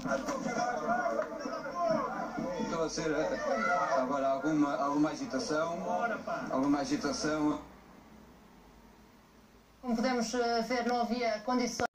Estou a ser agora alguma agitação. Alguma agitação. Como podemos ver, não havia condições.